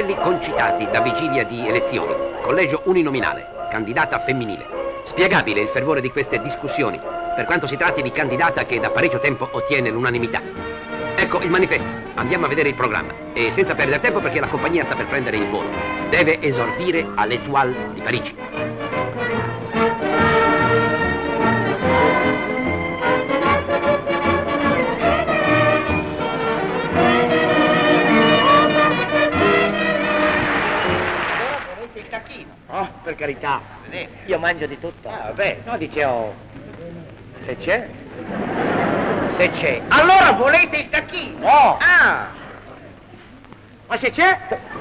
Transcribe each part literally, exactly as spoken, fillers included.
nominali concitati da vigilia di elezioni. Collegio uninominale, candidata femminile. Spiegabile il fervore di queste discussioni, per quanto si tratti di candidata che da parecchio tempo ottiene l'unanimità. Ecco il manifesto, andiamo a vedere il programma. E senza perdere tempo perché la compagnia sta per prendere il volo. Deve esordire all'Étoile di Parigi. Oh, per carità, io mangio di tutto. Ah, vabbè, no, dicevo, se c'è. Se c'è. Allora volete il tacchino? No. Ah. Ma se c'è?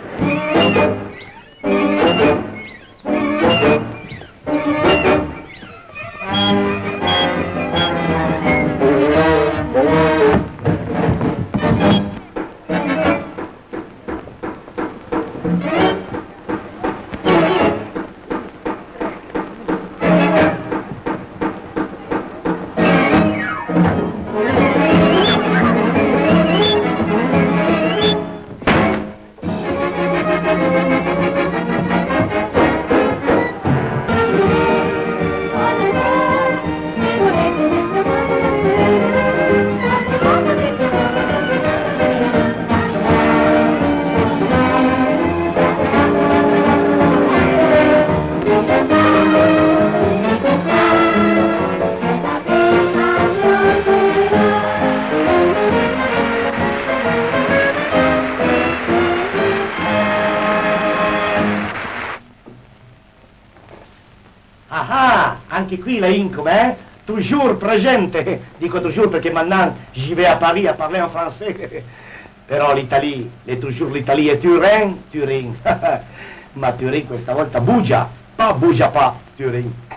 Anche qui la Incom, eh? Toujours presente. Dico toujours perché maintenant j'y vais à Paris à parler en français. Però l'Italie, è toujours l'Italie è Turin, Turin. Ma Turin questa volta bougia, pas bougia pas, Turin.